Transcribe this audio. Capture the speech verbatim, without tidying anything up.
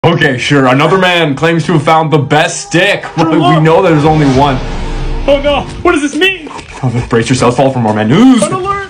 Okay, sure. Another man claims to have found the best stick. We look. know there's only one. Oh no, what does this mean? Brace yourself, fall for more man news. An alert!